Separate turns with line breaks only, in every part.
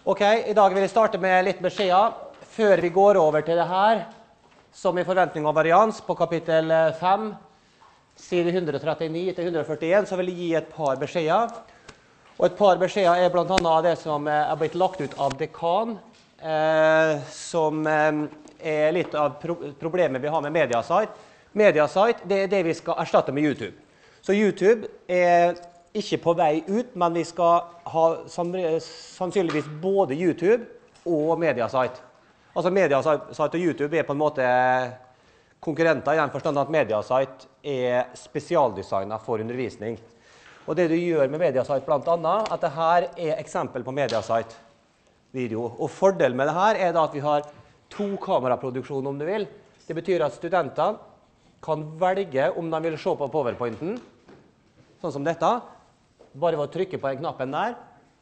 Ok, i dag vil jeg starte med litt beskjeder, før vi går over til det her, som i forventning av varians på kapittel 5, side 139 til 141, så vil jeg gi et par beskjeder. Og et par beskjeder er blant annet det som er blitt lagt ut av dekan, som er litt av problemet vi har med Mediasite. Mediasite, det er det vi skal erstatte med YouTube. Så YouTube er ikke på vei ut, men vi skal ha sannsynligvis både YouTube og Mediasite. Altså Mediasite og YouTube er på en måte konkurrenter i den forstand at Mediasite er spesialdesignet for undervisning. Og det du gjør med Mediasite blant annet, at dette er eksempel på Mediasite-video. Og fordelen med dette er da at vi har to kameraproduksjoner om du vil. Det betyr at studentene kan velge om de vil se på PowerPointen, sånn som dette, bare ved å trykke på den knappen der.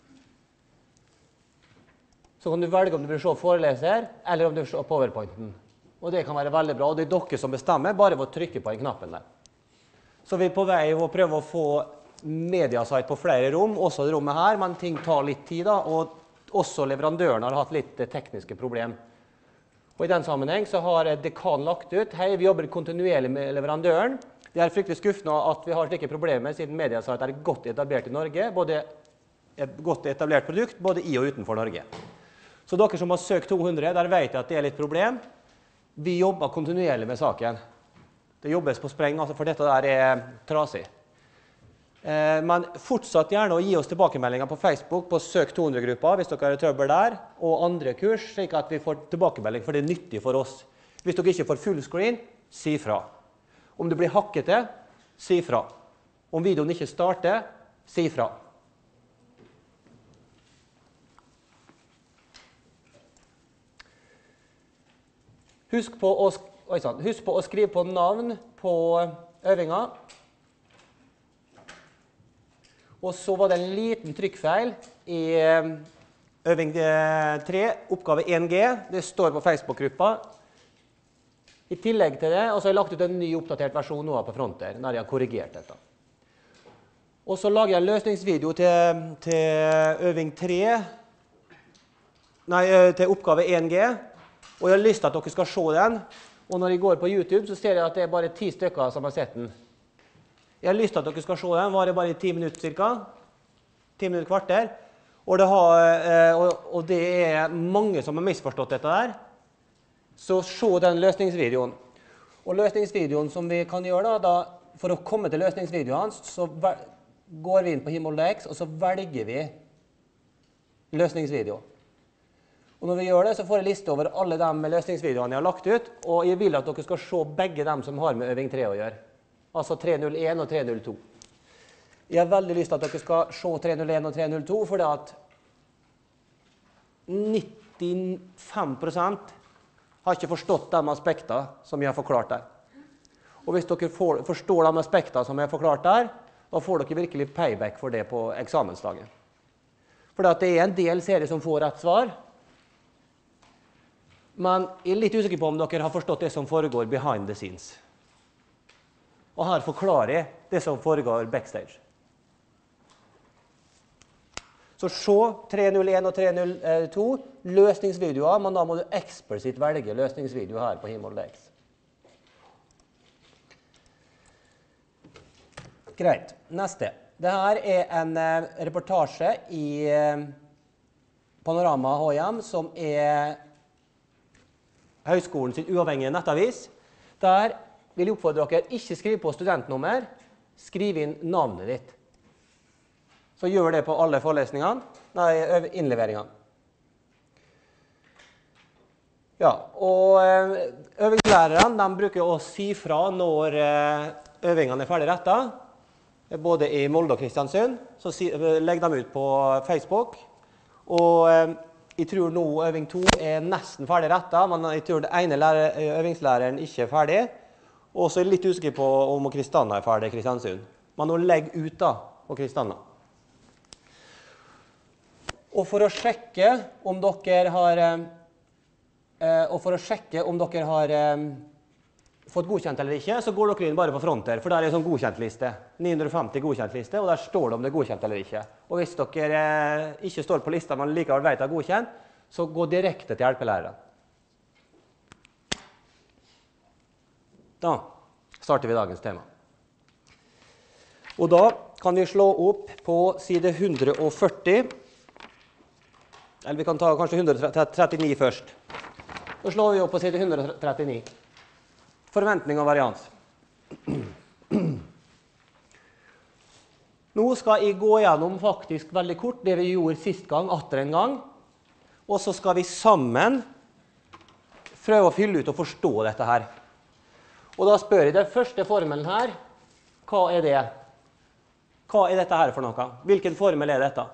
Så kan du velge om du vil se foreleser, eller om du vil se PowerPointen. Og det kan være veldig bra, og det er dere som bestemmer, bare ved å trykke på den knappen der. Så vi er på vei å prøve å få Mediasite på flere rom, også det rommet her, men ting tar litt tid da, og også leverandøren har hatt litt tekniske problemer. Og i den sammenheng så har dekan lagt ut, hei, vi jobber kontinuerlig med leverandøren. Det er fryktelig skuffende at vi har slike problemer, siden Mediasite er godt etablert i Norge, både et godt etablert produkt, både i og utenfor Norge. Så dere som har søkt 200, der vet jeg at det er litt problem. Vi jobber kontinuerlig med saken. Det jobbes på spreng, altså, for dette der er trasig. Men fortsatt gjerne å gi oss tilbakemeldinger på Facebook på Søk 200-gruppa, hvis dere har trøbbel der, og andre kurs, slik at vi får tilbakemelding, for det er nyttig for oss. Hvis dere ikke får full screen, si fra. Om det blir hakkete, si fra. Om videoen ikke starter, si fra. Husk på å skrive på navn på øvinga. Og så var det en liten trykkfeil i øving 3, oppgave 1G. Det står på Facebook-gruppa. I tillegg til det, og så har jeg lagt ut en ny oppdatert versjon nå på fronter, når jeg har korrigert dette. Og så lager jeg en løsningsvideo til øving 3, nei, til oppgave 1G, og jeg har lyst til at dere skal se den. Og når jeg går på YouTube, så ser jeg at det er bare 10 stykker som har sett den. Jeg har lyst til at dere skal se den, var det bare i 10 minutter cirka, 10 minutter kvarter, og det er mange som har misforstått dette der. Så se den løsningsvideoen. Og løsningsvideoen som vi kan gjøre da, for å komme til løsningsvideoen, så går vi inn på Himmeldex, og så velger vi løsningsvideo. Og når vi gjør det, så får jeg liste over alle de løsningsvideoene jeg har lagt ut, og jeg vil at dere skal se begge dem som har med øving 3 å gjøre. Altså 301 og 302. Jeg har veldig lyst til at dere skal se 301 og 302, fordi at 95% har ikke forstått de aspektene som jeg har forklart der. Og hvis dere forstår de aspektene som jeg har forklart der, da får dere virkelig payback for det på eksamensdagen. Fordi at det er en del serier som får rett svar, men jeg er litt usikker på om dere har forstått det som foregår behind the scenes. Og her forklarer jeg det som foregår backstage. Så se 301 og 302 løsningsvideoer, men da må du eksplisitt velge løsningsvideo her på Himmeldex. Greit. Neste. Dette er en reportasje i Panorama HM, som er Høgskolen sin uavhengige nettavis. Der vil jeg oppfordre dere, ikke skriv på studentnummer, skriv inn navnet ditt. Så gjør det på alle forelesningene, nei, innleveringene. Ja, og øvingslærerne, de bruker å si fra når øvingene er ferdig rettet, både i Molde og Kristiansund, så legger de ut på Facebook, og jeg tror nå øving 2 er nesten ferdig rettet, men jeg tror det ene øvingslæreren ikke er ferdig, og så er jeg litt usikker på om Kristianna er ferdig i Kristiansund. Men nå legg ut da på Kristianna. Og for å sjekke om dere har fått godkjent eller ikke, så går dere inn bare på fronter, for der er en sånn godkjentliste. 950 godkjentliste, og der står det om det er godkjent eller ikke. Og hvis dere ikke står på lista, men likevel vet det er godkjent, så gå direkte til hjelpelæreren. Da starter vi dagens tema. Og da kan vi slå opp på side 140, eller vi kan ta kanskje 139 først. Da slår vi opp på side 139. Forventning og varians. Nå skal jeg gå gjennom faktisk veldig kort det vi gjorde sist gang, atter en gang. Og så skal vi sammen prøve å fylle ut og forstå dette her. Og da spør jeg den første formelen her, hva er det? Hva er dette her for noe? Hvilken formel er dette?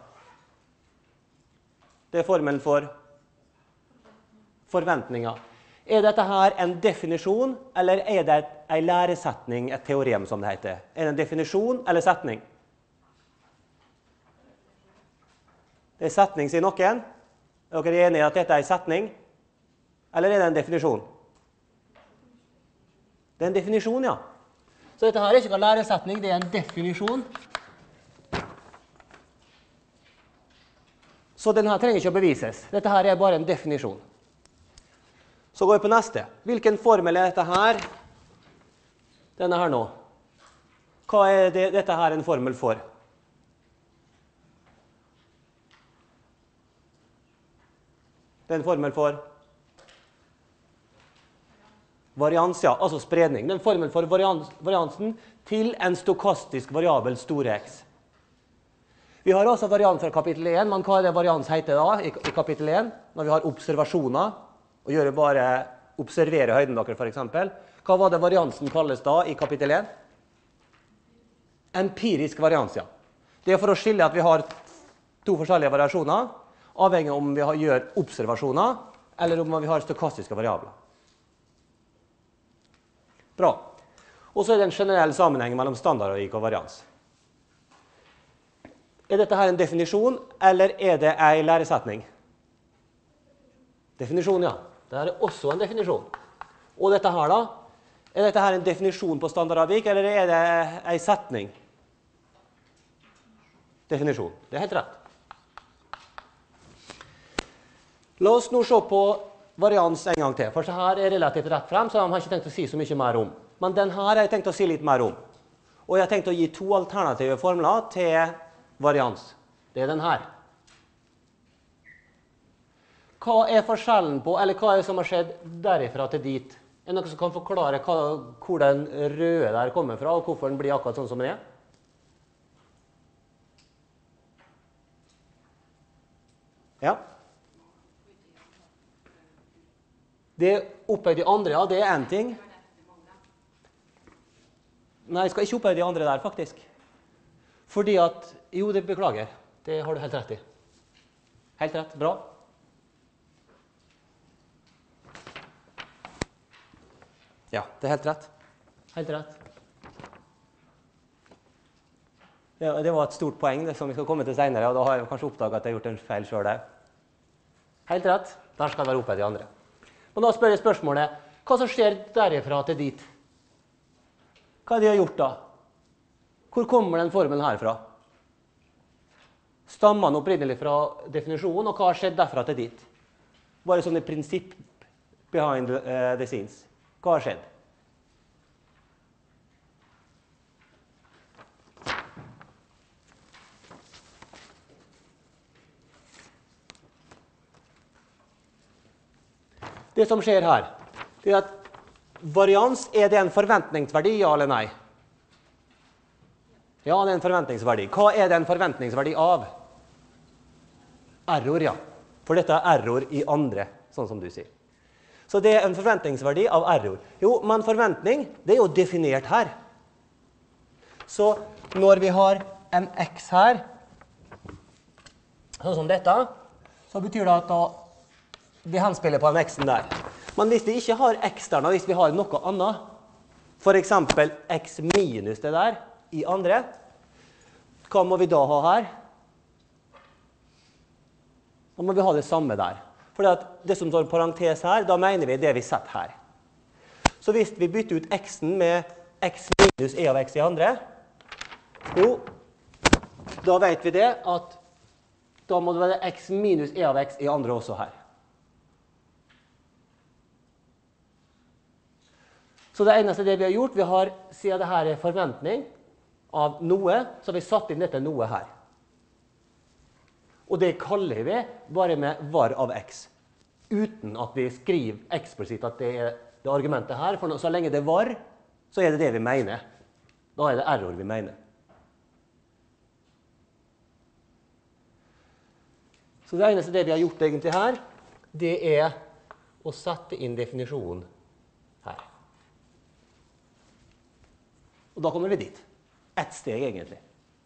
Det er formelen for forventninger. Er dette her en definisjon, eller er det en læresetning, et teorem som det heter? Er det en definisjon eller setning? Det er setning, sier noen. Er dere enige i at dette er en setning? Eller er det en definisjon? Det er en definisjon, ja. Så dette her er ikke en læresetning, det er en definisjon. Så denne trenger ikke å bevises. Dette her er bare en definisjon. Så går vi på neste. Hvilken formel er dette her? Denne her nå. Hva er dette her en formel for? Det er en formel for varians, ja, altså spredning. Den formel for variansen til en stokastisk variabel store X. Vi har også varians fra kapittel 1, men hva er det varians heter da i kapittel 1? Når vi har observasjoner, og gjør bare observere høyden dere for eksempel. Hva var det variansen kalles da i kapittel 1? Empirisk varians, ja. Det er for å skille at vi har to forskjellige variasjoner, avhengig om vi gjør observasjoner, eller om vi har stokastiske variabler. Bra. Og så er det en generell sammenheng mellom standardavvik og varians. Er dette her en definisjon, eller er det en læresetning? Definisjon, ja. Dette er også en definisjon. Og dette her da? Er dette her en definisjon på standardavvik, eller er det en setning? Definisjon. Det er helt rett. La oss nå se på varians en gang til, for så her er relativt rett frem, så de har ikke tenkt å si så mye mer om. Men den her har jeg tenkt å si litt mer om. Og jeg har tenkt å gi to alternative formler til varians. Det er den her. Hva er forskjellen på, eller hva er det som har skjedd derifra til dit? Er det noe som kan forklare hvor den røde der kommer fra, og hvorfor den blir akkurat sånn som den er? Ja. Det opphøyd de andre, ja, det er en ting. Nei, jeg skal ikke opphøyd de andre der, faktisk. Fordi at, jo, det beklager. Det har du helt rett i. Helt rett, bra. Ja, det er helt rett. Helt rett. Ja, det var et stort poeng, det som vi skal komme til senere, og da har jeg kanskje oppdaget at jeg har gjort en feil selv der. Helt rett. Der skal det være opphøyd de andre. Og da spør jeg spørsmålet, hva som skjer derifra til dit? Hva har de gjort da? Hvor kommer den formelen herfra? Stammer den opprinnelig fra definisjonen, og hva har skjedd derfra til dit? Bare sånn i prinsipp behind the scenes. Hva har skjedd? Det som skjer her, det er at varians, er det en forventningsverdi, ja eller nei? Ja, det er en forventningsverdi. Hva er det en forventningsverdi av? Error, ja. For dette er error i andre, sånn som du sier. Så det er en forventningsverdi av error. Jo, men forventning, det er jo definert her. Så når vi har en x her, sånn som dette, så betyr det at da vi henspiller på en x-en der. Men hvis vi ikke har x der, hvis vi har noe annet, for eksempel x minus det der i andre, hva må vi da ha her? Da må vi ha det samme der. For det som står parentes her, da mener vi det vi setter her. Så hvis vi bytter ut x-en med x minus e av x i andre, jo, da vet vi det at da må det være x minus e av x i andre også her. Så det eneste det vi har gjort, vi har, siden det her er forventning av noe, så har vi satt inn dette noe her. Og det kaller vi bare med var av x, uten at vi skriver eksplisitt at det er det argumentet her, for så lenge det er var, så er det det vi mener. Da er det error vi mener. Så det eneste det vi har gjort egentlig her, det er å sette inn definisjonen her. Og da kommer vi dit. Ett steg egentlig.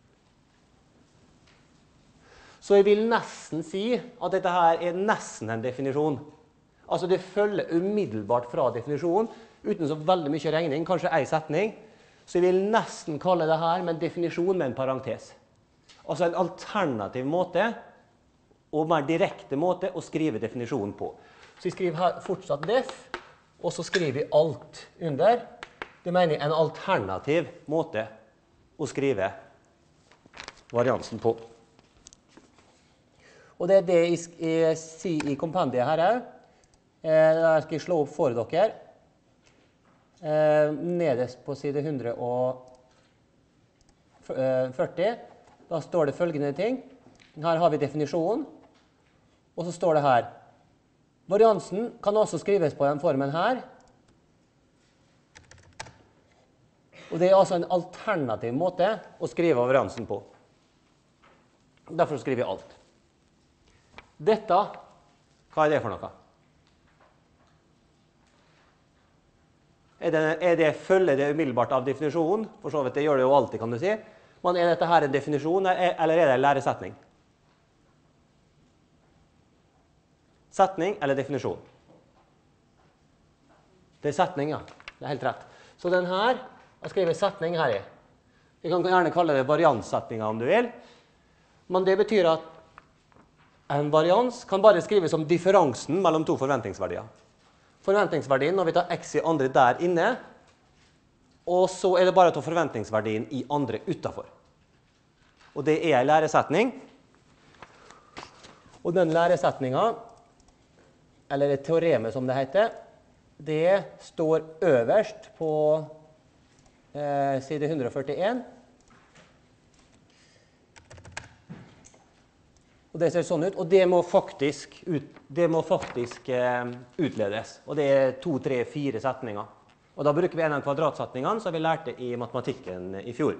Så jeg vil nesten si at dette her er nesten en definisjon. Altså det følger umiddelbart fra definisjonen, uten så veldig mye regning, kanskje en setning. Så jeg vil nesten kalle det her med en definisjon med en parentes. Altså en alternativ måte, og mer direkte måte å skrive definisjonen på. Så jeg skriver her fortsatt def, og så skriver jeg alt under. Det mener jeg en alternativ måte å skrive variansen på. Og det er det jeg sier i kompendiet her også. Der skal jeg slå opp for dere. Nederst på side 140, da står det følgende ting. Her har vi definisjonen, og så står det her. Variansen kan også skrives på den formen her. Og det er altså en alternativ måte å skrive variansen på. Derfor skriver jeg alt. Dette, hva er det for noe? Følger det umiddelbart av definisjonen? For så vidt, det gjør det jo alltid, kan du si. Men er dette her en definisjon, eller er det en læresetning? Setning eller definisjon? Det er setning, ja. Det er helt rett. Så den her, jeg skriver setning her i. Vi kan gjerne kalle det varianssetninger om du vil. Men det betyr at en varians kan bare skrives som differansen mellom to forventningsverdier. Forventningsverdien når vi tar x i andre der inne, og så er det bare å ta forventningsverdien i andre utenfor. Og det er en læresetning. Og den læresetningen, eller det teoremet som det heter, det står øverst på side 141. Og det ser sånn ut, og det må faktisk utledes. Og det er 2, 3, 4 setninger. Og da bruker vi en av kvadratsetningene som vi lærte i matematikken i fjor.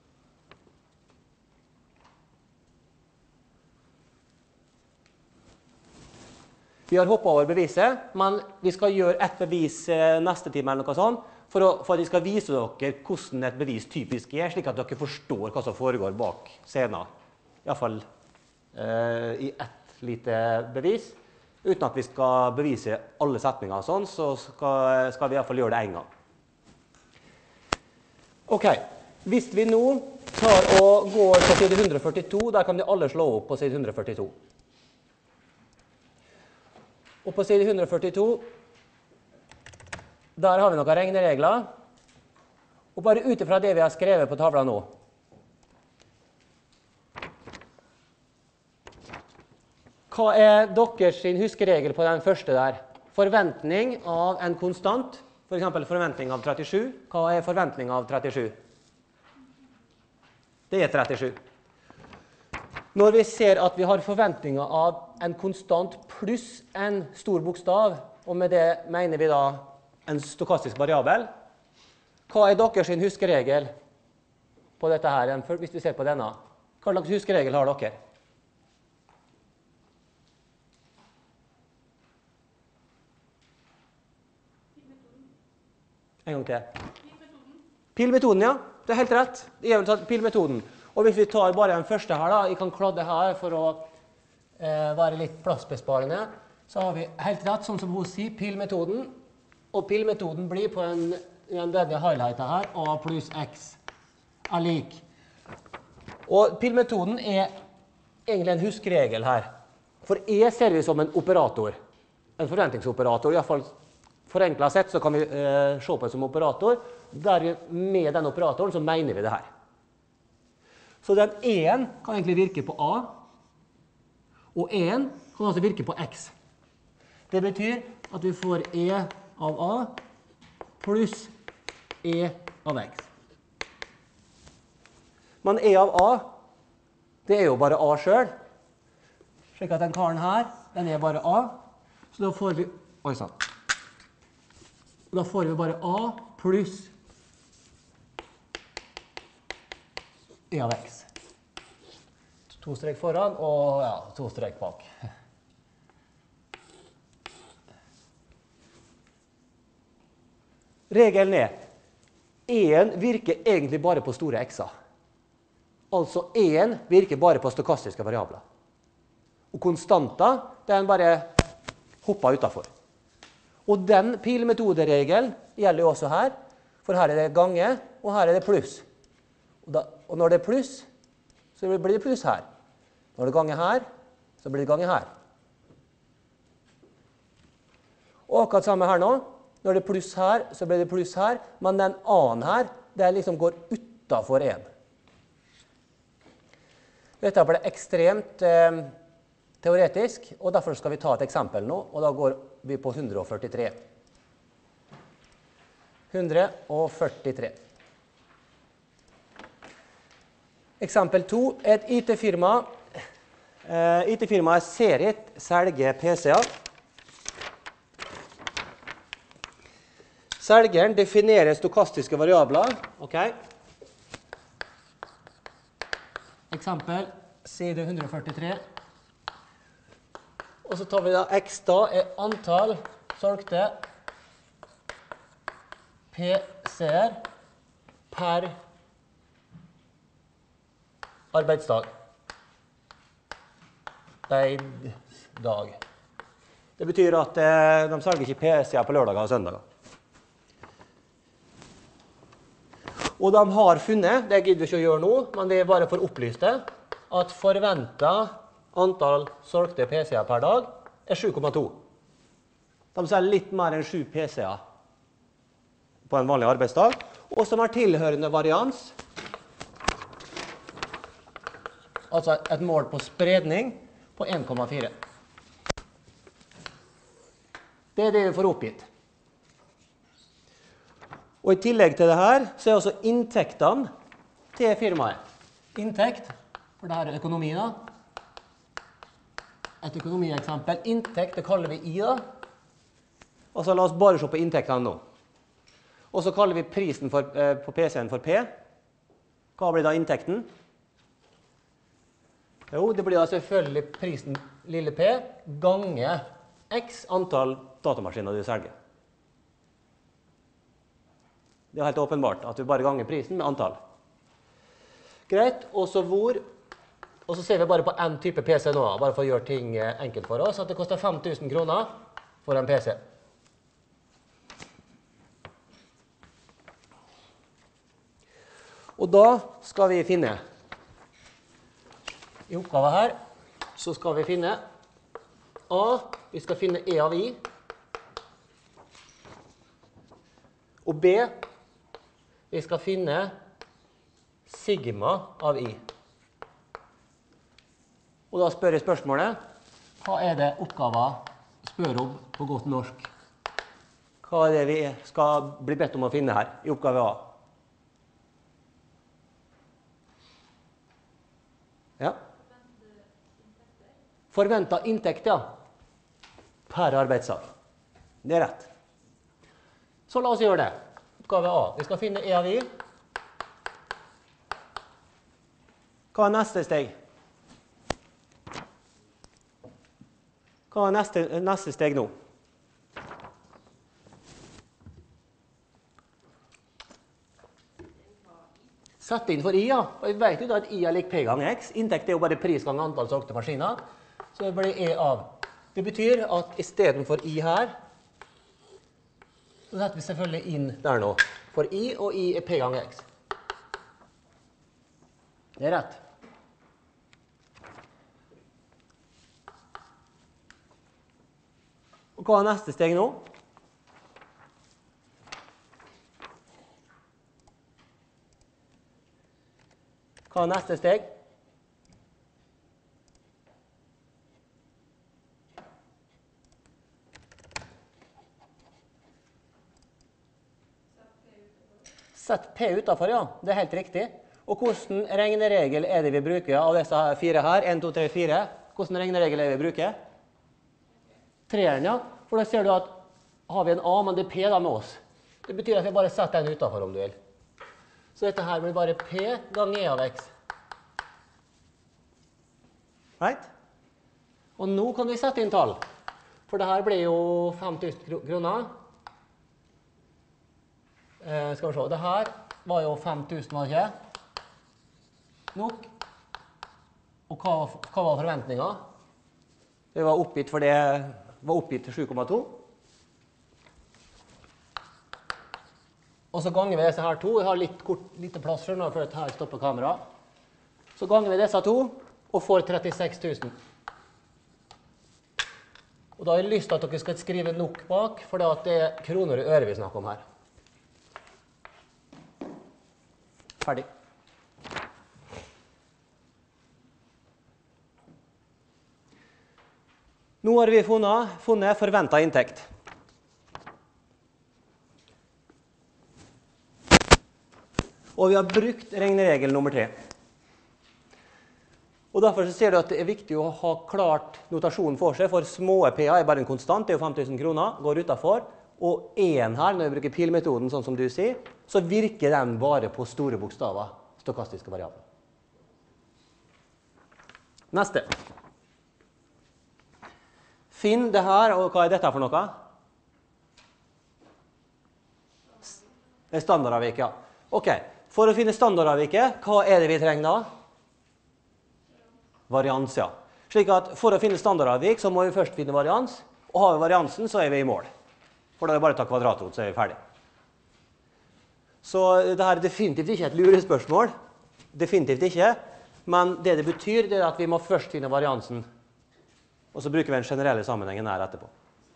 Vi har hoppet over beviset, men vi skal gjøre et bevis neste time eller noe sånt, for at vi skal vise dere hvordan et bevis typisk er, slik at dere forstår hva som foregår bak scenen. I hvert fall i ett lite bevis. Uten at vi skal bevise alle setninger og sånn, så skal vi i hvert fall gjøre det en gang. Ok, hvis vi nå tar og går på side 142, der kan de alle slå opp på side 142. Og på side 142, der har vi noen regneregler. Og bare ut ifra det vi har skrevet på tavla nå. Hva er deres huskeregel på den første der? Forventning av en konstant, for eksempel forventning av 37. Hva er forventning av 37? Det er 37. Når vi ser at vi har forventninger av en konstant pluss en stor bokstav, og med det mener vi da en stokastisk variabel, hva er deres huskeregel på dette her, hvis vi ser på denne? Hva slags huskeregel har dere? En gang til. Pilmetoden, ja. Det er helt rett. Jeg har tatt pilmetoden. Og hvis vi tar bare den første her da, jeg kan kladde her for å være litt plassbesparende, så har vi helt rett, sånn som hun sier, pilmetoden. Og pilmetoden blir på denne highlighten her, a pluss x er lik. Og pilmetoden er egentlig en huskeregel her. For e ser vi som en operator, en forventningsoperator, i hvert fall forenklet sett så kan vi se på det som operator. Med den operatoren så mener vi det her. Så den 1 kan egentlig virke på A, og 1 kan altså virke på X. Det betyr at vi får E av A pluss E av X. Men E av A, det er jo bare A selv. Slik at den karen her, den er bare A. Så da får vi, da får vi bare A pluss E av X. 2 strek foran og 2 strek bak. Regelen er 1 virker egentlig bare på store x-er. Altså 1 virker bare på stokastiske variabler. Og konstanter, den bare hopper utenfor. Og den pilmetoderegelen gjelder jo også her, for her er det gange, og her er det pluss. Og når det er pluss, så blir det pluss her. Når det er gange her, så blir det gange her. Og akkurat samme her nå. Når det er pluss her, så blir det pluss her, men den A-en her, det liksom går utenfor 1. Dette blir ekstremt teoretisk, og derfor skal vi ta et eksempel nå, og da går vi på 143. 143. Eksempel 2, et IT-firma. IT-firmaet Serit selger PC-er. Selgeren definerer stokastiske variabler. Ok. Eksempel, side 143. Og så tar vi da X da er antall solgte PC-er per arbeidsdag. Dag. Det betyr at de selger ikke PC-er på lørdager og søndager. Og de har funnet, det gidder vi ikke å gjøre nå, men det er bare for å opplyse, at forventet antall solgte PC-er per dag er 7,2. De selger litt mer enn 7 PC-er på en vanlig arbeidsdag, og som har tilhørende varians, altså et mål på spredning på 1,4. Det er det vi får oppgitt. Og i tillegg til det her, så er også inntektene til firmaet. Inntekt, for det her er økonomi da. Et økonomieksempel. Inntekt, det kaller vi I da. Altså la oss bare se på inntektene nå. Og så kaller vi prisen på PC-en for P. Hva blir da inntekten? Jo, det blir da selvfølgelig prisen lille P gange X antall datamaskiner du selger. Det er helt åpenbart at vi bare ganger prisen med antall. Greit, og så ser vi bare på en type PC nå, bare for å gjøre ting enkelt for oss, at det koster 5 000 kroner for en PC. Og da skal vi finne, i oppgaven her, så skal vi finne A, vi skal finne E av I, og B, vi skal finne sigma av I. Og da spør jeg spørsmålet, hva er det oppgaven spør om på godt norsk? Hva er det vi skal bli bedt om å finne her i oppgave A? Ja. Forventet inntekt, ja. Per arbeidsdag. Det er rett. Så la oss gjøre det. Oppgave A. Vi skal finne E av I. Hva er neste steg? Hva er neste steg nå? Sett inn for I, ja. Og vi vet jo da at I er lik P ganger X. Inntekt er jo bare pris ganger antall solgte maskiner. Så det blir E av. Det betyr at i stedet for I her, så setter vi selvfølgelig inn der nå. For I og I er P ganger X. Det er rett. Og hva er neste steg nå? Hva er neste steg? Sett P utenfor, ja. Det er helt riktig. Og hvordan regneregel er det vi bruker av disse fire her? 1, 2, 3, 4. Hvordan regneregel er det vi bruker? Treeren, ja. For da ser du at har vi en A, men det er P da med oss. Det betyr at vi bare setter den utenfor om du vil. Så dette her blir bare P ganger E av X. Right? Og nå kan vi sette inn tall. For det her blir jo 5000 kroner. Skal vi se, det her var jo 5000, var det ikke? Nok. Og hva var forventningen? Det var oppgitt for det, var oppgitt til 7,2. Og så ganger vi disse her to. Jeg har litt plass for at her stopper kamera. Så ganger vi disse to, og får 36 000. Og da har jeg lyst til at dere skal skrive nok bak, for det er kroner og øre vi snakker om her. Ferdig. Nå har vi funnet forventet inntekt. Og vi har brukt regneregel nummer 3. Og derfor ser du at det er viktig å ha klart notasjonen for seg, for små P-er er bare en konstant, det er jo 5000 kroner, går utenfor. Og 1 her, når vi bruker pilmetoden, sånn som du sier, så virker den bare på store bokstaver, stokastiske variabler. Neste. Finn det her, og hva er dette for noe? Det er standardavvik, ja. Ok, for å finne standardavviket, hva er det vi trenger da? Varians, ja. Slik at for å finne standardavvik, så må vi først finne varians, og har vi variansen, så er vi i mål. For da er det bare å ta kvadratrot, så er vi ferdig. Så dette er definitivt ikke et lurespørsmål. Definitivt ikke. Men det betyr, det er at vi må først finne variansen. Og så bruker vi den generelle sammenhengen her etterpå.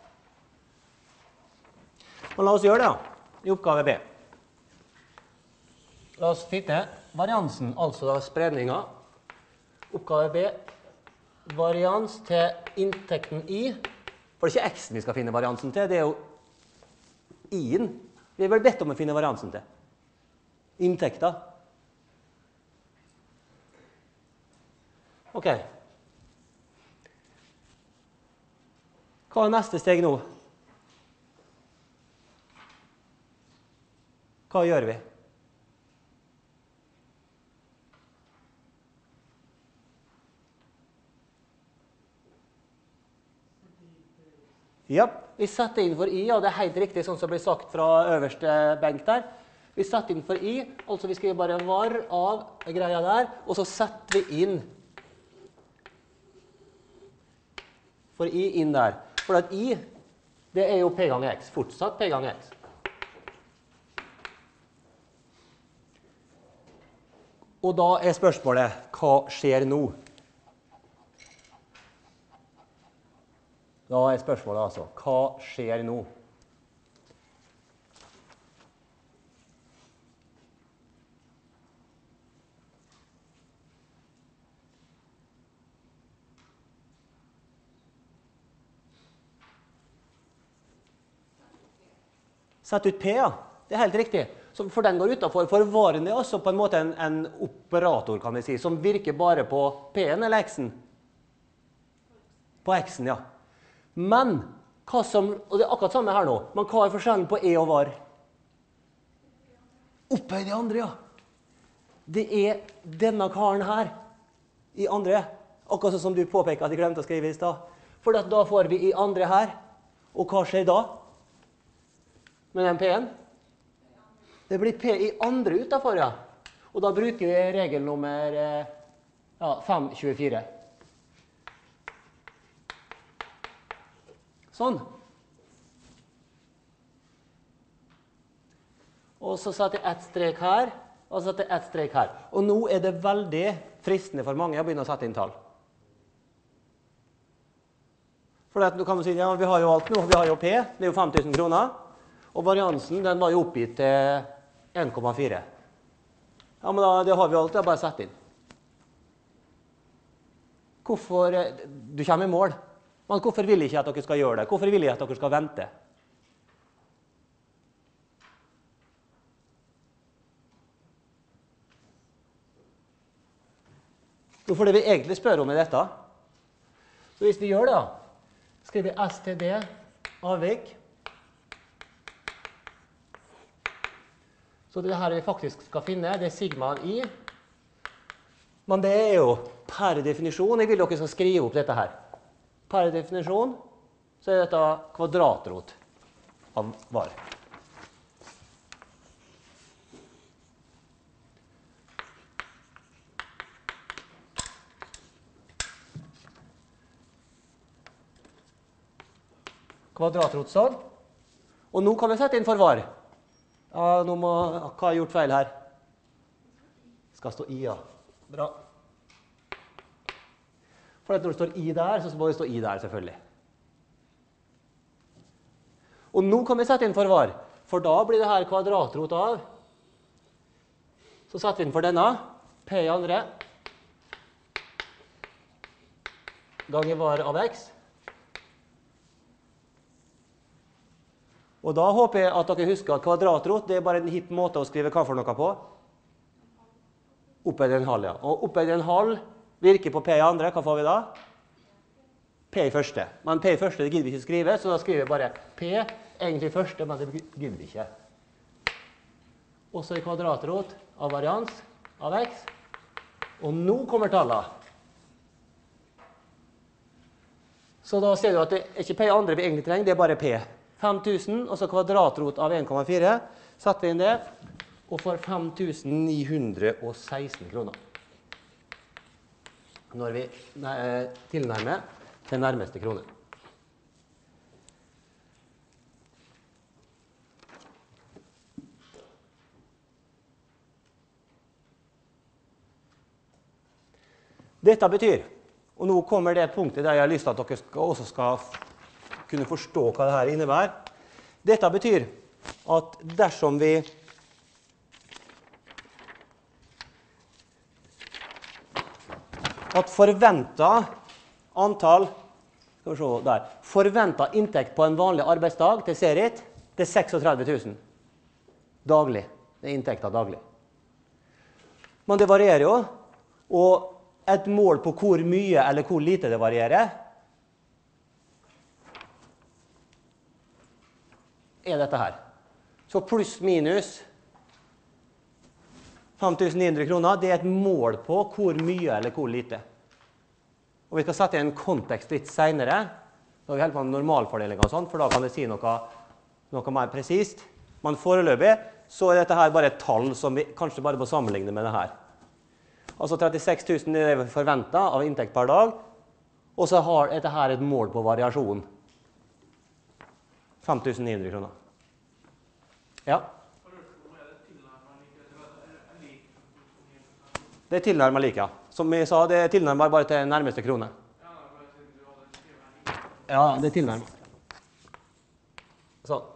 Og la oss gjøre det da, i oppgave B. La oss finne variansen, altså da spredningen. Oppgave B, varians til inntekten I. For det er ikke X-en vi skal finne variansen til, det er jo I-en. Vi er vel bedt om å finne variansen til. Inntekta. Ok. Hva er neste steg nå? Hva gjør vi? Ja, vi setter inn for I, og det er helt riktig sånn som blir sagt fra øverste benk der. Vi setter inn for I, altså vi skriver bare var av greia der, og så setter vi inn for I inn der. For at I, det er jo P ganger X, fortsatt P ganger X. Og da er spørsmålet, hva skjer nå? Da er spørsmålet altså, hva skjer nå? Sett ut P, ja. Det er helt riktig. Så for den går utenfor. For varen er også på en måte en operator, kan vi si, som virker bare på P-en eller X-en. På X-en, ja. Men, og det er akkurat samme her nå, men hva er forskjellen på E og var? Opphøy de andre, ja. Det er denne karen her, i andre, akkurat som du påpeker at jeg glemte å skrive i sted. For da får vi i andre her, og hva skjer da? Med den P-en? Det blir P i andre utenfor, ja. Og da bruker vi regel nummer 524. Sånn. Og så setter jeg ett strek her, og så setter jeg ett strek her. Og nå er det veldig fristende for mange å begynne å sette inn tall. For nå kan man si, ja, vi har jo alt nå, vi har jo P, det er jo 5000 kroner, og variansen, den var jo oppgitt til 1,4. Ja, men da, det har vi alt, det er bare å sette inn. hvorfor du kommer i mål. Men hvorfor vil jeg ikke at dere skal gjøre det? Hvorfor vil jeg at dere skal vente? Hvorfor det vi egentlig spør om i dette? Så hvis vi gjør det, skriver vi STD, avvik. Så det her vi faktisk skal finne, det er sigmaen I. Men det er jo per definisjon, jeg vil dere skal skrive opp dette her. Per definisjon så er dette kvadratrot av var. Kvadratrot sånn. Og nå kan vi sette inn for var. Ja, nå må, hva har jeg gjort feil her? Skal stå I, ja. Bra. For når det står I der, så må det stå I der, selvfølgelig. Og nå kan vi sette inn for var. For da blir det her kvadratrot av. Så setter vi inn for denne. P i andre. Ganger var av x. Og da håper jeg at dere husker at kvadratrot, det er bare en hipp måte å skrive hva for noe på. Oppeid en halv, ja. Og oppeid en halv virker på P i andre. Hva får vi da? P i første. Men P i første det gidder vi ikke skrive, så da skriver vi bare P, egentlig første, men det gidder vi ikke. Også i kvadratrot av varians av x. Og nå kommer tallene. Så da ser du at det er ikke P i andre vi egentlig trenger, det er bare P. 5000, og så kvadratrot av 1,4. Setter vi inn det, og får 5916 kroner. Når vi tilnærmer til nærmeste krone. Dette betyr, og nå kommer det punktet der jeg har lyst til at dere også skal kunne forstå hva dette innebærer. Dette betyr at dersom vi forventet antall, skal vi se der, forventet inntekt på en vanlig arbeidsdag til Serit, det er 36 000 daglig. Det er inntekten daglig. Men det varierer jo, og et mål på hvor mye eller hvor lite det varierer, er dette her. Så pluss minus 5900 kroner, det er et mål på hvor mye eller hvor lite. Og vi skal sette i en kontekst litt senere, da vi holder på med normalfordeling og sånt, for da kan det si noe mer presist. Men foreløpig så er dette her bare et tall som vi kanskje bare må sammenligne med det her. Altså 36 000 er det vi forventer av inntekt per dag, og så har dette her et mål på variasjon. 5900 kroner. Ja. Det er tilnærmet like, ja. Som vi sa, det er tilnærmet bare til nærmeste krone. Ja, det er tilnærmet. Sånn.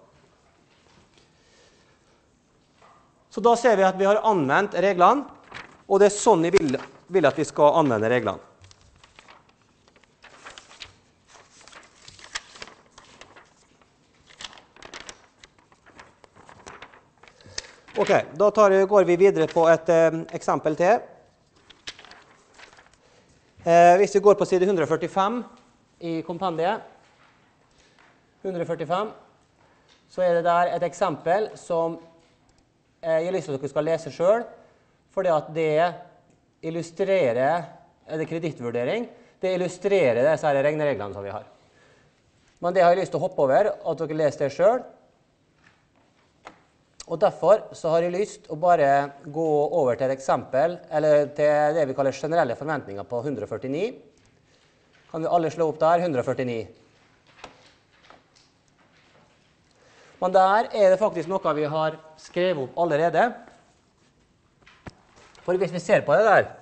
Så da ser vi at vi har anvendt reglene, og det er sånn jeg vil at vi skal anvende reglene. Ok, da går vi videre på et eksempel til. Hvis vi går på side 145 i kompendiet, 145, så er det der et eksempel som jeg har lyst til at dere skal lese selv, fordi at det illustrerer, det kredittvurdering, det illustrerer disse her regnereglene som vi har. Men det har jeg lyst til å hoppe over, at dere leser det selv. Og derfor så har jeg lyst å bare gå over til et eksempel, eller til det vi kaller generelle forventninger på 149. Kan vi alle slå opp der, 149. Men der er det faktisk noe vi har skrevet opp allerede. For hvis vi ser på det der,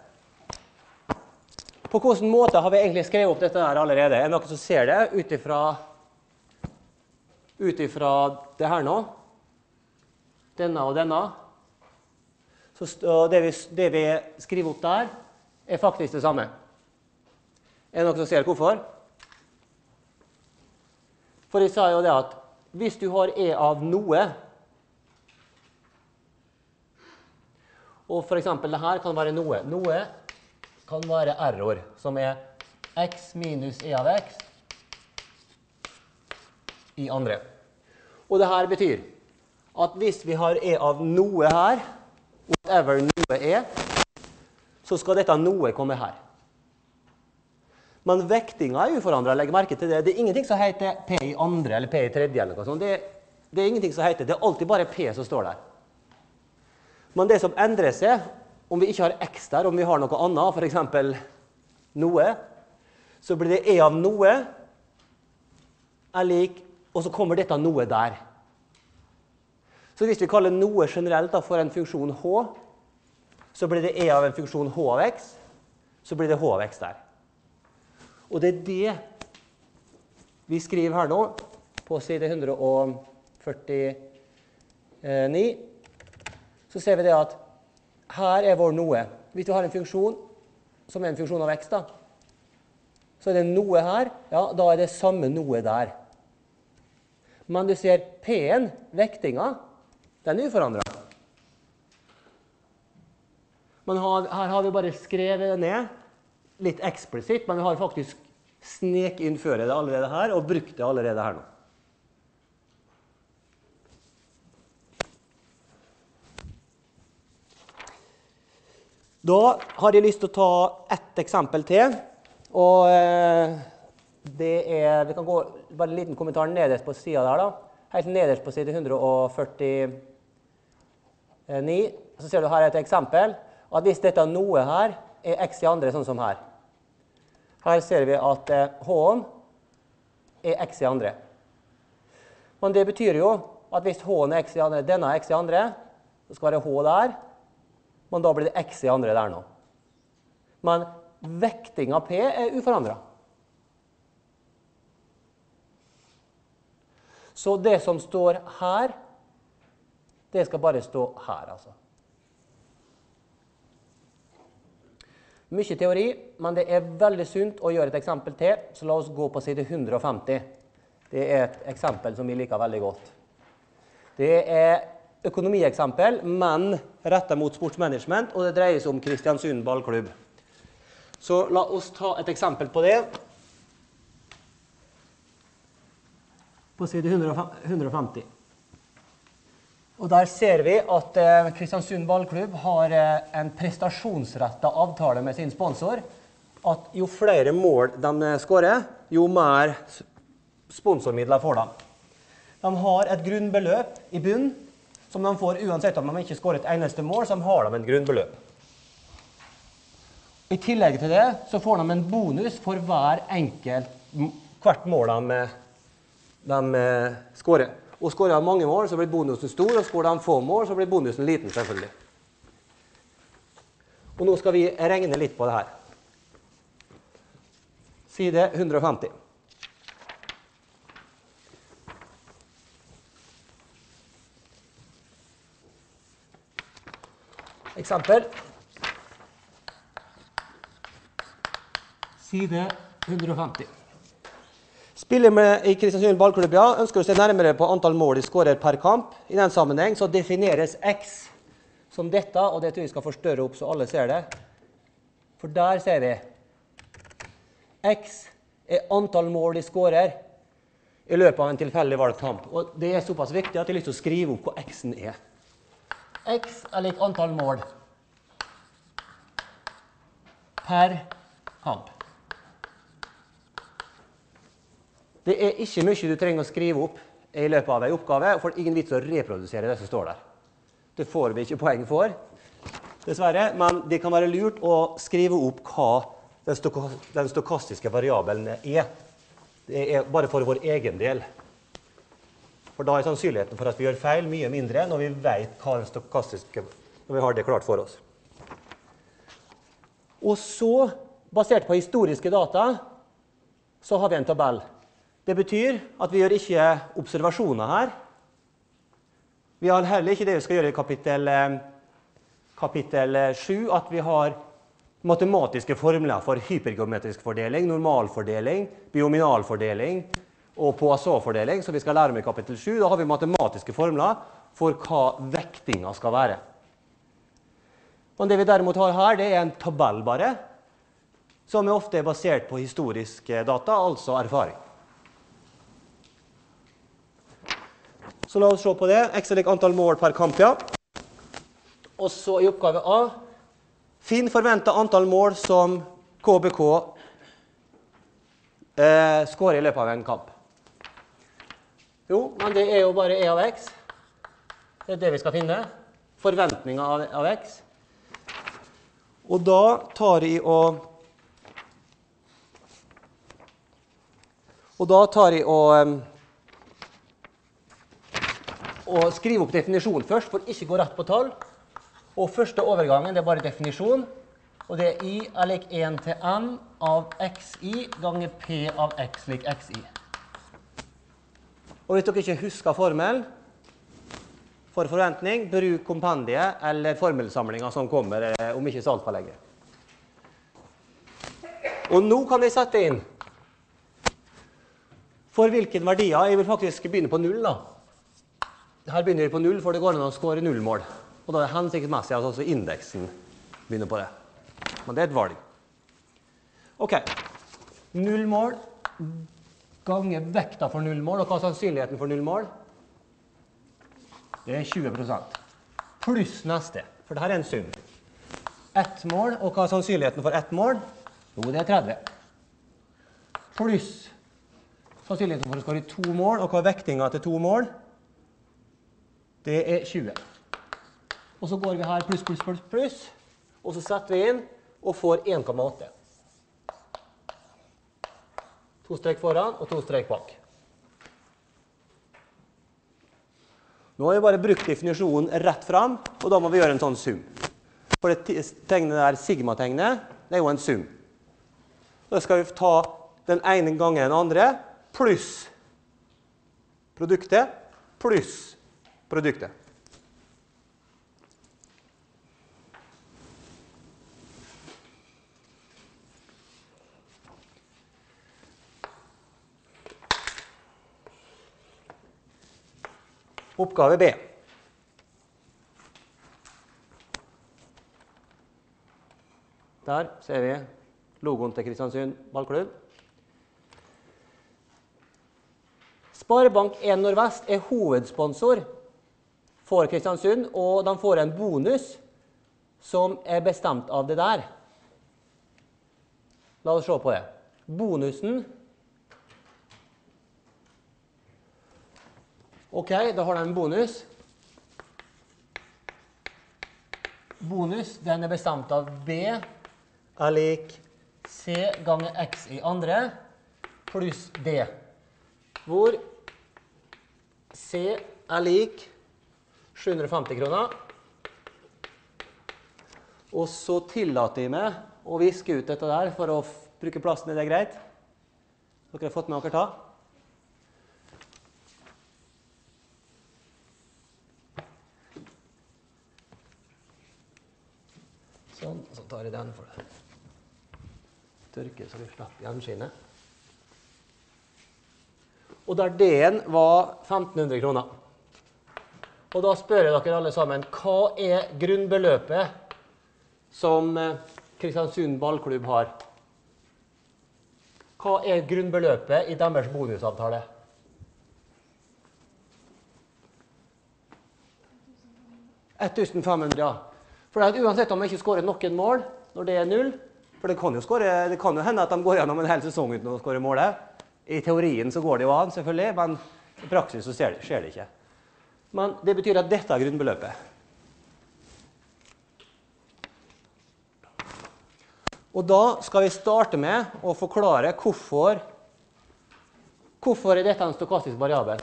på hvilken måte har vi egentlig skrevet opp dette der allerede? Er det noen som ser det ut ifra det her nå? Denne og denne. Så det vi skriver opp der, er faktisk det samme. Er det noen som ser hvorfor? For jeg sa jo det at hvis du har E av noe, og for eksempel det her kan være noe. Noe kan være error, som er x minus E av x i andre. Og det her betyr at hvis vi har E av noe her, whatever noe er, så skal dette noe komme her. Men vektinga er uforandret, legg merke til det. Det er ingenting som heter P i andre eller P i tredje eller noe sånt. Det er ingenting som heter, det er alltid bare P som står der. Men det som endrer seg, om vi ikke har X der, om vi har noe annet, for eksempel noe, så blir det E av noe er lik, og så kommer dette noe der. Så hvis vi kaller noe generelt da, for en funksjon H, så blir det E av en funksjon H av X, så blir det H av X der. Og det er det vi skriver her nå, på side 149. Så ser vi det at her er vår noe. Hvis du har en funksjon som er en funksjon av x, da, så er det noe her, ja, da er det samme noe der. Men du ser P-en, vektinga, den er uforandret. Men her har vi bare skrevet det ned, litt eksplisitt, men vi har faktisk snekinnført det allerede her, og brukt det allerede her nå. Da har jeg lyst til å ta ett eksempel til, og det er, vi kan gå bare en liten kommentar nederst på siden der da, helt nederst på side 149, så ser du her et eksempel, at hvis dette noe her er x i andre sånn som her, her ser vi at h-en er x i andre. Men det betyr jo at hvis h-en er x i andre, denne er x i andre, så skal det være h der, men da blir det x i andre der nå. Men vekting av P er uforandret. Så det som står her, det skal bare stå her, altså. Mye teori, men det er veldig sunt å gjøre et eksempel til, så la oss gå på side 150. Det er et eksempel som vi liker veldig godt. Det er økonomieksempel, men rettet mot sportsmanagement, og det dreier seg om Kristiansund ballklubb. Så la oss ta et eksempel på det. På side 150. Og der ser vi at Kristiansund ballklubb har en prestasjonsrettet avtale med sin sponsor, at jo flere mål de skårer, jo mer sponsormidler får de. De har et grunnbeløp i bunn, som de får uansett om de ikke skårer et eneste mål, så har de en grunnbeløp. I tillegg til det så får de en bonus for hvert mål de skårer. Og skårer de mange mål, så blir bonusen stor, og skårer de få mål, så blir bonusen liten, selvfølgelig. Og nå skal vi regne litt på det her. Side 150. Eksempel. Side 150. Spiller med i Kristiansund ballklubb, ja, ønsker å se nærmere på antall mål de skårer per kamp. I den sammenheng så defineres x som dette, og det tror jeg skal forstørre opp så alle ser det. For der ser vi x er antall mål de skårer i løpet av en tilfeldig valgt kamp. Og det er såpass viktig at jeg har lyst til å skrive opp hva x-en er. X er lik antall mål per kamp. Det er ikke mye du trenger å skrive opp i løpet av en oppgave, for ingen vits å reprodusere det som står der. Det får vi ikke poeng for, dessverre, men det kan være lurt å skrive opp hva den stokastiske variabelen er. Det er bare for vår egen del. For da er sannsynligheten for at vi gjør feil mye mindre når vi vet hva den stokastiske, når vi har det klart for oss. Og så, basert på historiske data, så har vi en tabell. Det betyr at vi gjør ikke observasjoner her. Vi har heller ikke det vi skal gjøre i kapittel 7, at vi har matematiske formler for hypergeometrisk fordeling, normalfordeling, biominalfordeling og Poisson-fordeling, som vi skal lære om i kapittel 7. Da har vi matematiske formler for hva vektinga skal være. Og det vi derimot har her, det er en tabell bare, som ofte er basert på historiske data, altså erfaring. Så la oss se på det. X er lik antall mål per kamp, ja. Og så i oppgave A, finn forventet antall mål som KBK skårer i løpet av en kamp. Jo, men det er jo bare E av X. Det er det vi skal finne. Forventninger av X. Og da tar jeg og skrive opp definisjonen først, for ikke gå rett på tall. Og første overgangen, det er bare definisjon. Og det er I er lik 1 til M av XI ganger P av X lik XI. Og hvis dere ikke husker formelen for forventning, bruk kompendiet eller formelsamlinger som kommer om ikke så alt for lenge. Og nå kan vi sette inn for hvilken verdier. Jeg vil faktisk begynne på 0 da. Her begynner vi på 0, for det går an å skåre 0 mål. Og da er det hensiktsmessig at også indeksen begynner på det. Men det er et valg. Ok, 0 mål ganger vekta for 0 mål, og hva er sannsynligheten for 0 mål? Det er 20%. Pluss neste, for dette er en sum. 1 mål, og hva er sannsynligheten for 1 mål? Jo, det er 30. Pluss sannsynligheten for å skåre 2 mål, og hva er vektinga til 2 mål? Det er 20. Og så går vi her pluss, pluss, pluss, pluss, og så setter vi inn og får 1,8. 2 strek foran og 2 strek bak. Nå har vi bare brukt definisjonen rett frem, og da må vi gjøre en sånn sum. For det tegnet der, sigma-tegnet, det er jo en sum. Da skal vi ta den ene gangen den andre, pluss produktet, pluss produktet. Oppgave B. Der ser vi logoen til Kristiansund ballklubb. Sparebank 1 Nordvest er hovedsponsor for Kristiansund, og de får en bonus som er bestemt av det der. La oss se på det. Bonusen. Ok, da har de en bonus. Bonus, den er bestemt av B er lik C ganger X i andre, pluss D. Hvor C er lik 750 kroner. Og så tillater jeg meg å viske ut dette der for å bruke plassen, er det greit? Dere har fått med dere ta? Sånn, så tar jeg den for det. Tørke så vi slipper gjenskinnet. Og der D-en var 1500 kroner. Og da spør jeg dere alle sammen, hva er grunnbeløpet som Kristiansund ballklubb har? Hva er grunnbeløpet i deres bonusavtale? 1500, ja. For det er uansett om de ikke skårer noen mål når det er 0, for det kan jo hende at de går gjennom en hel sesong uten å skåre målet. I teorien så går det jo an, selvfølgelig, men i praksis så skjer det ikke. Men det betyr at dette er grunnbeløpet. Og da skal vi starte med å forklare hvorfor er dette en stokastisk variabel.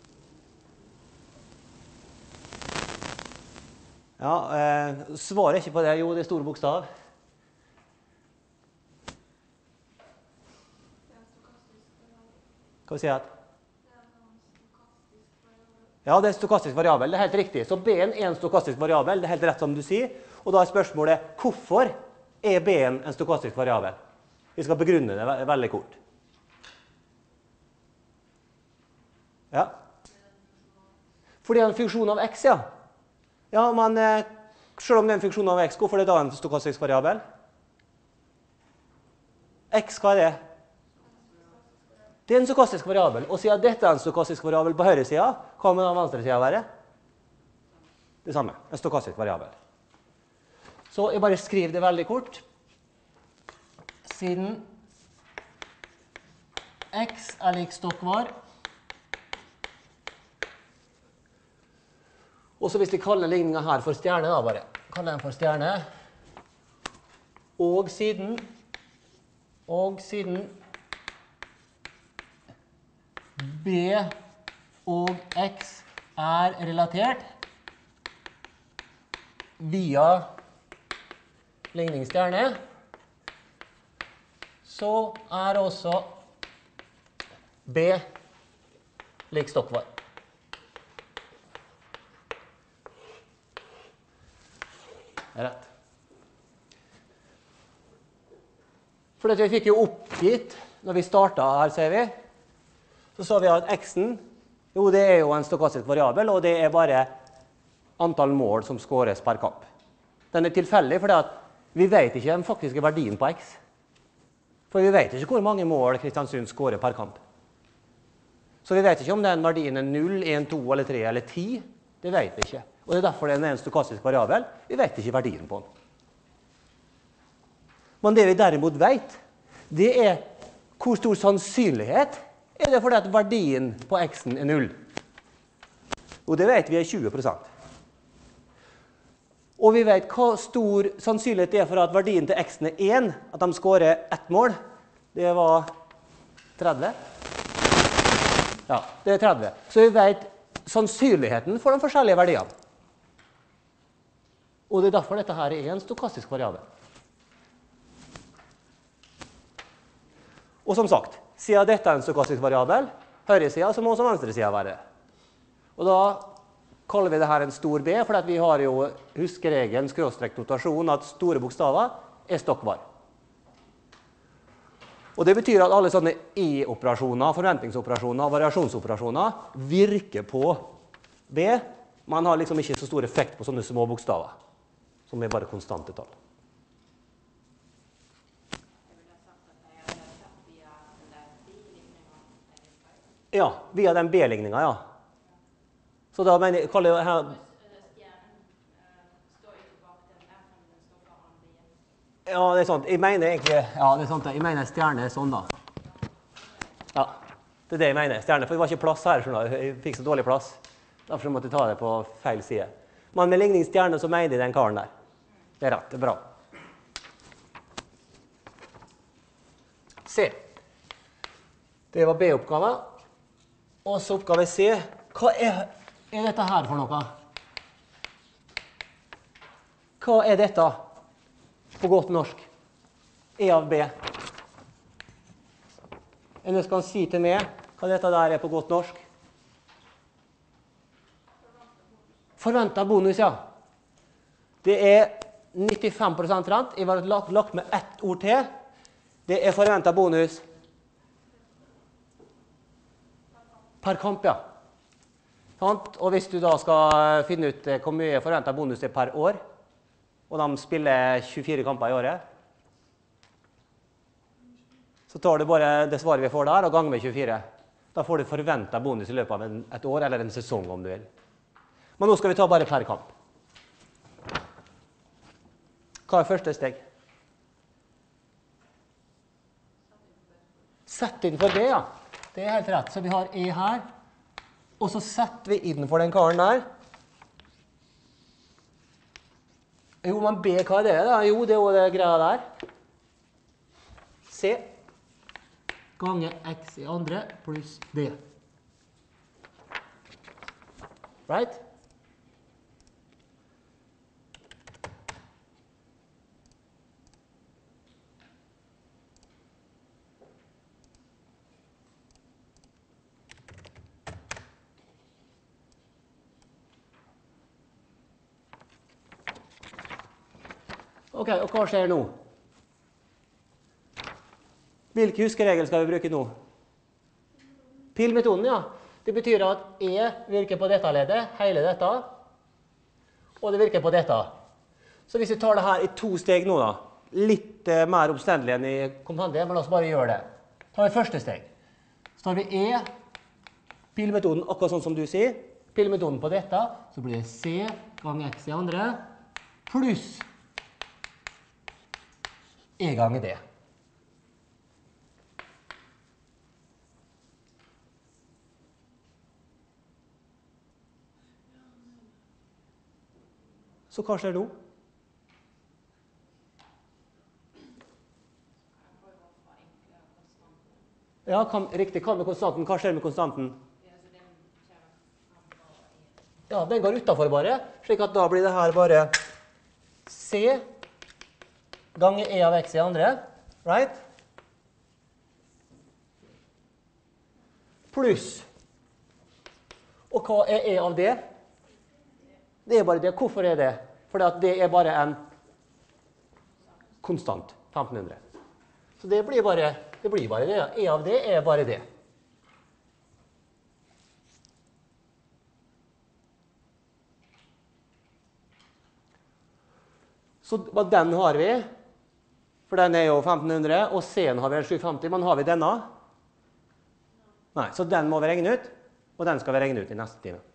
Ja, svaret er ikke på det. Jo, det er stor bokstav. Hva vil si at? Ja, det er en stokastisk variabel. Det er helt riktig. Så B-en er en stokastisk variabel. Det er helt rett som du sier. Og da er spørsmålet, hvorfor er B en stokastisk variabel? Vi skal begrunne det veldig kort. Ja. Fordi det er en funksjon av x, ja. Ja, men selv om det er en funksjon av x, hvorfor er det da en stokastisk variabel? X, hva er det? Det er en stokastisk variabel. Og siden dette er en stokastisk variabel på høyre siden, hva må den venstre siden være? Det samme, en stokastisk variabel. Så jeg bare skriver det veldig kort. Siden x er lik stokkvar, og så hvis vi kaller ligningen her for stjerne da bare, kaller den for stjerne, og siden B og X er relatert via ligningsstjerne, så er også B lik stokkvar. Det er rett. For vi fikk jo oppgitt, når vi startet her, ser vi, så sa vi at x-en, jo det er jo en stokastisk variabel, og det er bare antall mål som skåres per kamp. Den er tilfeldig, fordi at vi vet ikke den faktiske verdien på x. For vi vet ikke hvor mange mål Kristiansund skårer per kamp. Så vi vet ikke om den verdien er 0, 1, 2 eller 3 eller 10. Det vet vi ikke. Og det er derfor den er en stokastisk variabel. Vi vet ikke verdien på den. Men det vi derimot vet, det er hvor stor sannsynlighet er det fordi at verdien på x-en er 0. Og det vet vi er 20%. Og vi vet hva stor sannsynlighet det er for at verdien til x-en er 1, at de skårer ett mål. Det var 30. Ja, det er 30. Så vi vet sannsynligheten for de forskjellige verdiene. Og det er derfor dette her er en stokastisk variabel. Og som sagt, siden dette er en stokastisk variabel, høyre siden, så må også venstre siden være det. Og da kaller vi det her en stor B, for vi har jo huskeregelen, skråstrek-notasjon, at store bokstaver er stokkvar. Og det betyr at alle sånne E-operasjoner, forventningsoperasjoner, variasjonsoperasjoner virker på B. Man har liksom ikke så stor effekt på sånne små bokstaver, som er bare konstante tall. Ja, via den B-ligningen, ja. Så da mener jeg, kaller jeg her... Ja, det er sant. Jeg mener egentlig... Ja, det er sant. Jeg mener stjerne er sånn da. Ja, det er det jeg mener. Stjerne, for det var ikke plass her, skjønner du. Jeg fikk så dårlig plass. Derfor måtte jeg ta det på feil side. Men med ligningsstjerne så mener jeg den karen der. Det er rett, det er bra. C. Det var B-oppgave. Og så oppgave C. Hva er dette her for noe? Hva er dette på godt norsk? E av B. En skal si til meg hva dette der er på godt norsk. Forventet bonus, ja. Det er 95% rent. Jeg har lagt med ett ord til. Det er forventet bonus per kamp, ja. Og hvis du da skal finne ut hvor mye forventet bonus er per år, og de spiller 24 kamper i året, så tar du bare det svaret vi får der, og ganger med 24. Da får du forventet bonus i løpet av et år, eller en sesong om du vil. Men nå skal vi ta bare per kamp. Hva er første steg? Sett inn for B, ja. Det er helt rett. Så vi har E her. Og så setter vi inn for den karen der. Jo, men B, hva er det da? Jo, det er jo det greia der. C. Ganger X i andre pluss D. Right? Ok, og hva skjer nå? Hvilken huskeregel skal vi bruke nå? Pil-metoden, ja. Det betyr at E virker på dette leddet, hele dette, og det virker på dette. Så hvis vi tar det her i 2 steg nå da, litt mer omstendelig enn i kompendiet, men la oss bare gjøre det. Tar vi første steg. Så tar vi E, pil-metoden akkurat sånn som du sier, pil-metoden på dette, så blir det C ganger X i andre, pluss E ganger D. Så hva skjer nå? Ja, riktig. Hva med konstanten? Hva skjer med konstanten? Ja, den går utenfor bare, slik at da blir det her bare C ganger E av X i andre, right? Pluss. Og hva er E av D? Det er bare det. Hvorfor er det? Fordi at det er bare en konstant, 1500. Så det blir bare det. E av det er bare det. Så den har vi, for den er jo 1500, og C-en har vi 750, men har vi denne? Nei, så den må vi regne ut, og den skal vi regne ut i neste time.